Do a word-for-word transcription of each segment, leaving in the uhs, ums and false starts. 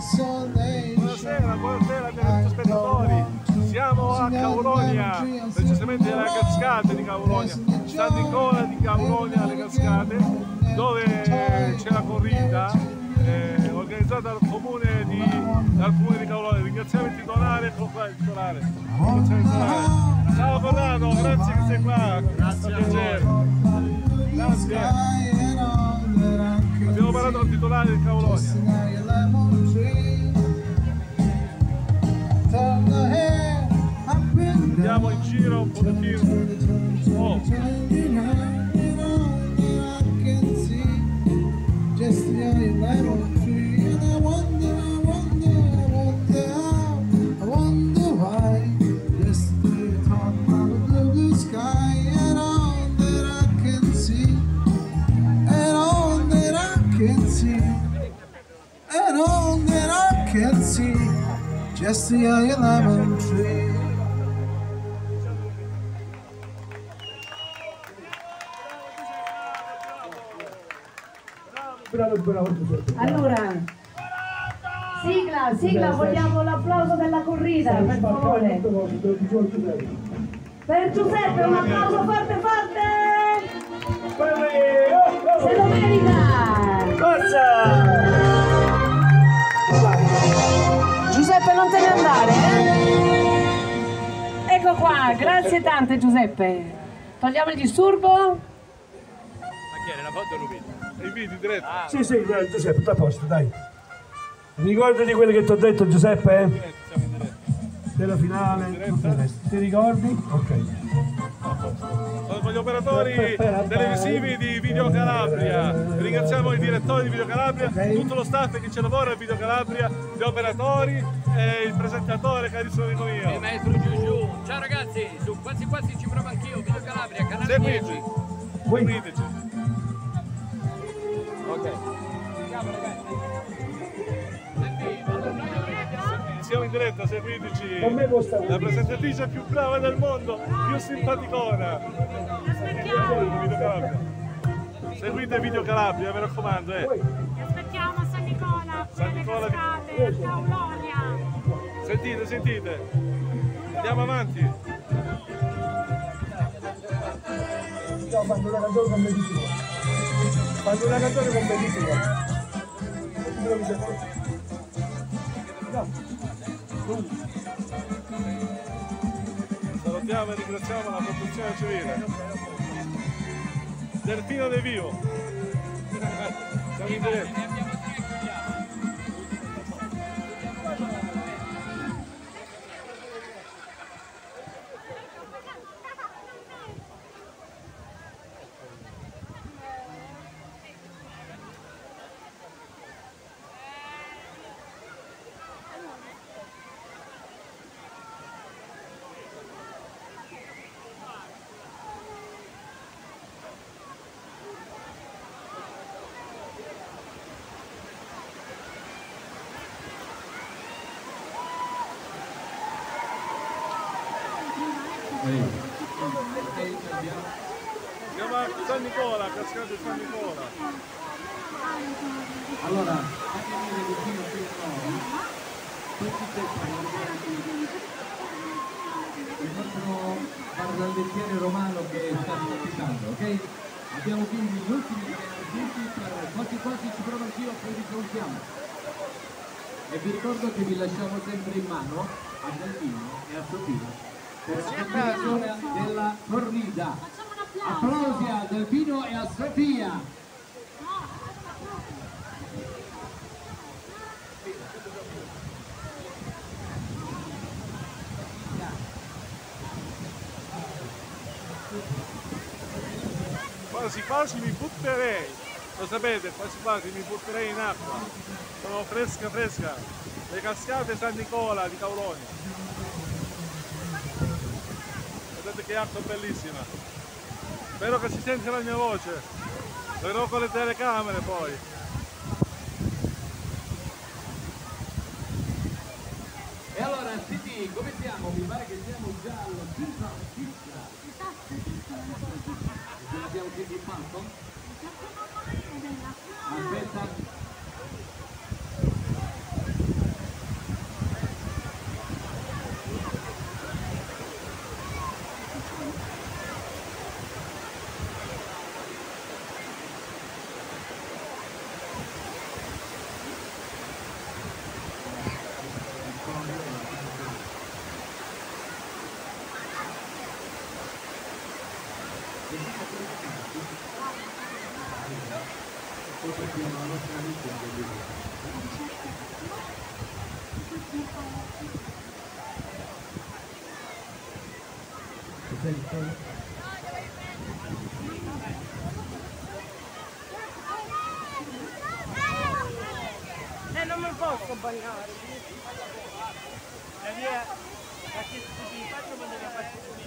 Buonasera, buonasera amici spettatori. Siamo a Caulonia, precisamente alle Cascate di Caulonia, San Nicola di Caulonia alle Cascate, dove c'è la corrida eh, organizzata dal comune di, dal comune di Caulonia. Ringraziamo il titolare, ecco qua il titolare. Ringraziamo il titolare. Ciao Corrado, grazie che sei qua. Grazie. Piacere. Grazie. Abbiamo parlato al titolare di Caulonia. Andiamo in giro un pochettino. Oh. Just the lemon tree. Bravo, bravo. Allora, sigla, sigla, vogliamo l'applauso della corrida, per favore. Per Giuseppe, un applauso forte forte! Se lo merita! Forza! Giuseppe, non te ne andare, eh? Ecco qua, grazie tante Giuseppe. Togliamo il disturbo. Ma chi è? La foto lo vedi? E i video diretto? Ah, sì, sì, dai, Giuseppe, sta a posto, dai. Ricordati quello che ti ho detto, Giuseppe? diretto, siamo in diretto. Della finale, ti ricordi? Ok. Sono con gli operatori televisivi di Video Calabria. Ringraziamo i direttori di Video Calabria, tutto lo staff che ci lavora a Video Calabria, gli operatori e il presentatore carissimo amico mio. Il maestro Giugiu. Ciao ragazzi, su quasi quasi ci provo anch'io, Video Calabria, canale Seguiteci. dieci. Seguiteci. Ok. Andiamo ragazzi. Siamo in diretta, seguiteci. Con me costa La presentatrice più brava del mondo, più simpaticona. Video Calabria. Seguite Video Calabria, mi raccomando, eh. Vi aspettiamo a San Nicola, San Nicola di- Cascate, a Caulonia. Sentite, sentite. Andiamo avanti. No, fanno una canzone competitiva. Fanno una canzone competitiva. No. Salutiamo e ringraziamo la protezione civile. Delfino De Vio. Siamo in diretta. Siamo a San Nicola, Cascate San Nicola. Allora, a venire vicino qui a noi, tutti il nostro barlandettiere romano che sta ospitando, ok? Abbiamo quindi gli ultimi tre artisti, per quasi quasi ci provo anch'io, poi vi salutiamo. E vi ricordo che vi lasciamo sempre in mano a Delfino e a Sofia per la continuazione della corrida. Applausi a Delfino e a Sofia. Quasi quasi mi butterei, lo sapete, quasi quasi mi butterei in acqua. Sono fresca fresca. Le Cascate San Nicola di Caulonia. Vedete che acqua bellissima. Spero che si sente la mia voce. Verrò con le telecamere poi. E allora, Siti, come siamo? Mi pare che siamo già alla quinta pista. Ce l'abbiamo quindi in palco? Aspetta. davanti alla nostra amica. Eh, non mi posso bagnare. La via, la che ti faccio quando la faccio così.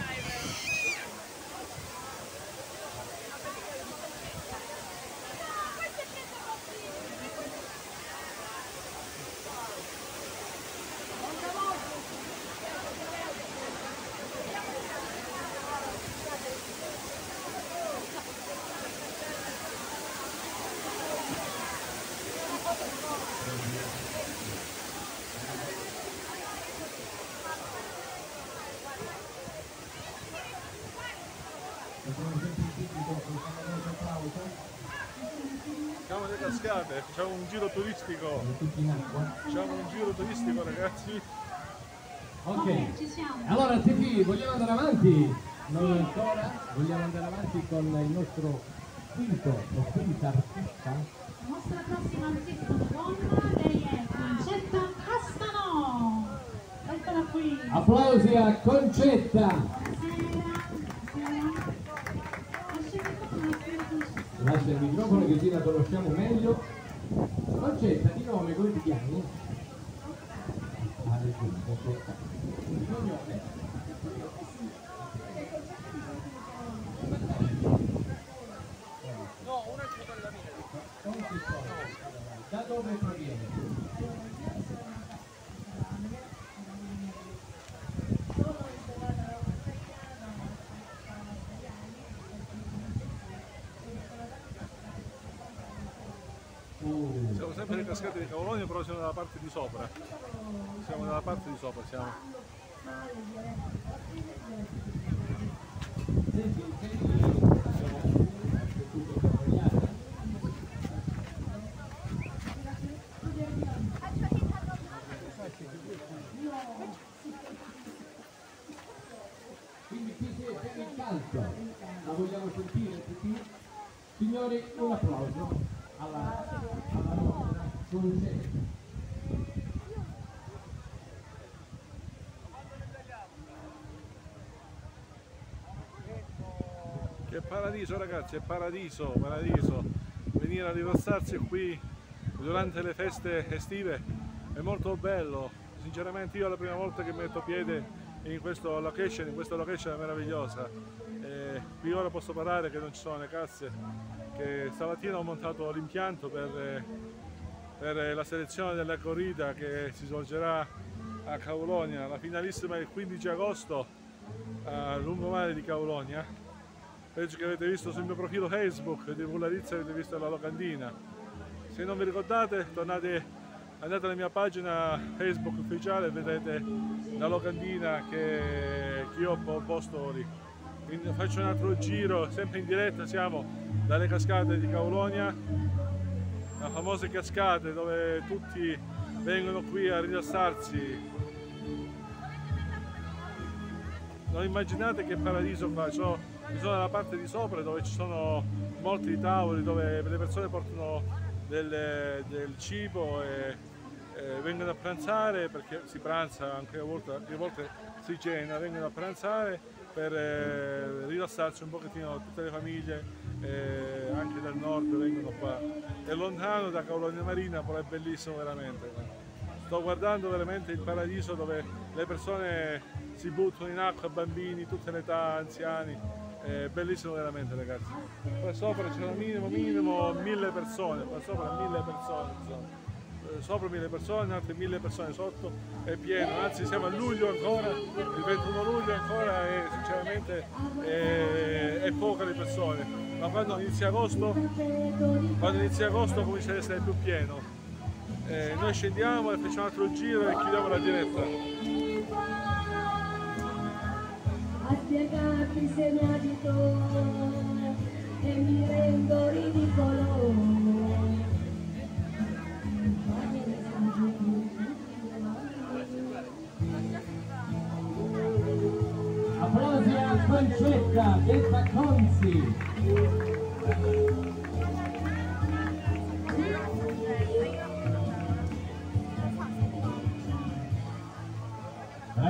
Siamo alle cascate, facciamo un giro turistico. Facciamo un giro turistico, ragazzi. Ok, allora Tipi, vogliamo andare avanti? Non ancora? Vogliamo andare avanti con il nostro quinto o quinta artista? La nostra prossima artista donna, lei è Concetta Castano. Eccola qui. Applausi a Concetta! Lascia il microfono così la conosciamo meglio. Concetta, di nome come ti chiami? Ah, il cognome? No, una è quella mia. Da dove proviene? Siamo sempre alle cascate di Cavolonia, però siamo dalla parte di sopra. Siamo dalla parte di sopra, siamo. Quindi qui siete in calcio, la vogliamo sentire tutti? Signori, un applauso alla, alla nostra Concetta. Che paradiso, ragazzi, è paradiso, paradiso. Venire a rilassarsi qui durante le feste estive è molto bello. Sinceramente io è la prima volta che metto piede in questa location, in questa location meravigliosa. E qui ora posso parlare che non ci sono le casse, che stamattina ho montato l'impianto per, per la selezione della corrida che si svolgerà a Cavolonia. La finalissima è il quindici agosto a lungomare di Cavolonia. Penso che avete visto sul mio profilo Facebook di Pullarizza, avete visto la locandina. Se non vi ricordate, tornate, andate alla mia pagina Facebook ufficiale e vedrete la locandina che, che io ho posto lì. Quindi faccio un altro giro, sempre in diretta, siamo dalle cascate di Cavolonia, le famose cascate dove tutti vengono qui a rilassarsi. Non immaginate che paradiso qua, sono, sono nella parte di sopra dove ci sono molti tavoli, dove le persone portano del, del cibo e, e vengono a pranzare, perché si pranza anche a volte, a volte si cena, vengono a pranzare per eh, rilassarsi un pochettino. Tutte le famiglie eh, anche dal nord vengono qua. È lontano da Cavolonia Marina, però è bellissimo veramente. Sto guardando veramente il paradiso dove le persone si buttano in acqua, bambini, tutte le età, anziani. È bellissimo veramente, ragazzi. Qua sopra c'erano minimo minimo mille persone, qua sopra mille persone, insomma. Sopra mille persone, altre mille persone sotto, è pieno, anzi siamo a luglio ancora, il ventuno luglio ancora e sinceramente è, è poca le persone, ma quando inizia agosto, quando inizia agosto comincia ad essere più pieno. Eh, noi scendiamo e facciamo un altro giro e chiudiamo la diretta. A spiegarti se mi agito e mi rendo ridicolo. Applausi a Concetta, detta Conzi.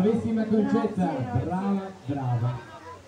Bravissima Concetta, brava, brava.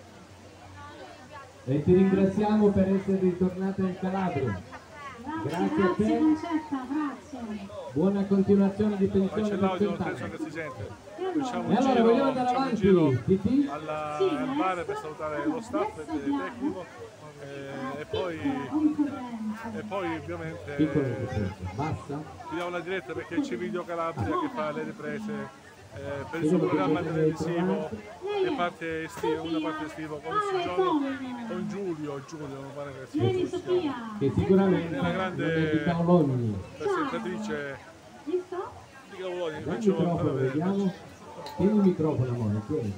E ti ringraziamo per essere ritornata in Calabria. Grazie, Grazie a te. grazie Concetta, grazie. Buona continuazione di Poi pensione c'è per l'audio, non Sant'Anna. penso che si sente. E allora? Facciamo E un allora giro, vogliamo andare facciamo un avanti, giro Titi? alla, Sì, al bar per adesso- salutare allora, lo staff adesso e il abbiamo- tecnico eh, e poi, Concorrenza. e poi ovviamente Piccolo eh, presenza. Basta? chiudiamo la diretta perché c'è Video Calabria che fa le riprese eh, per il Io suo lo programma vedo televisivo Lei e è parte estiva, una parte estiva con, Ale Giorgio- Pomino. con Giulio, Giulio non pare che sia Vieni Giulio, Sofia. Che sicuramente Una grande- non è di Caologni. presentatrice Visto? di Cavoloni. Dai il Faccio microfono, far vedere. vediamo. Tieni il microfono, amore, tieni.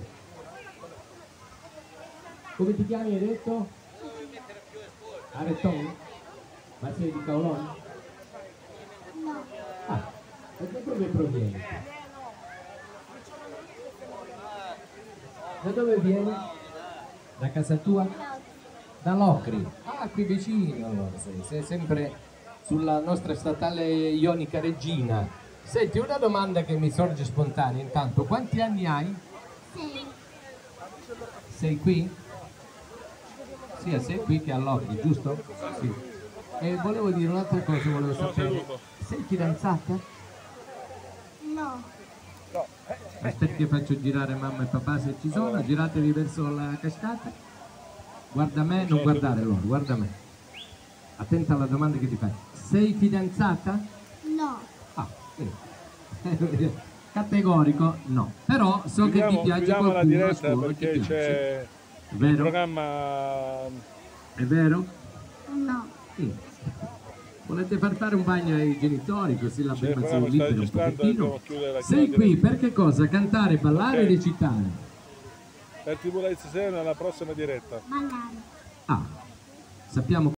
Come ti chiami, hai detto? Areton? Ma sei di Caologni? No. Ah, e da dove provieni? Da dove vieni? Da casa tua? Da Locri. Ah, qui vicino allora sei, sei sempre sulla nostra statale ionica Regina. Senti, una domanda che mi sorge spontanea intanto, quanti anni hai? Sì. Sei qui? Sì, sei qui che a Locri, giusto? Sì. E volevo dire un'altra cosa, volevo Sono sapere. seduto. Sei fidanzata? No. Aspetta che faccio girare mamma e papà se ci sono, giratevi verso la cascata. Guarda me, non guardare loro, guarda me. Attenta alla domanda che ti fai. Sei fidanzata? No. Ah, sì. Categorico no. Però so che ti Chiudiamo, piace chiudiamo la qualcuno a diretta scuola, ti perché piace. c'è È il vero? programma. È vero? No. Sì. Volete far fare un bagno ai genitori così la C'è il bimba si programma, sta libera un registrando, pochettino? dobbiamo chiudere la Sei diretta. qui per che cosa? Cantare, ballare Ok. e recitare? Per tivù Live stasera nella prossima diretta. Ballare. Ah, sappiamo